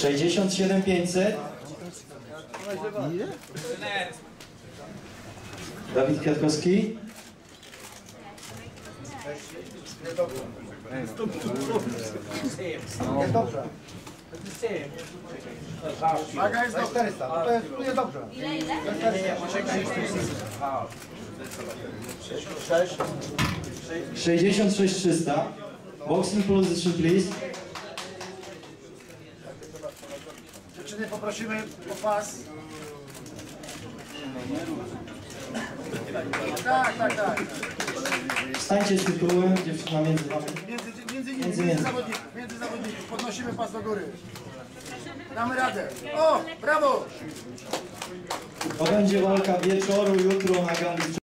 67 500. Dawid Kwiatkowski. Jest dobrze. Waga jest do 400. To jest dobrze. Ile? 66 300. Boxing position, please. Dziewczyny poprosimy o pas. Tak. Stańcie z tytułem, dziewczyna między wami. Między zawodników. Podnosimy pas do góry. Damy radę. O, brawo! To będzie walka wieczoru, jutro na gali.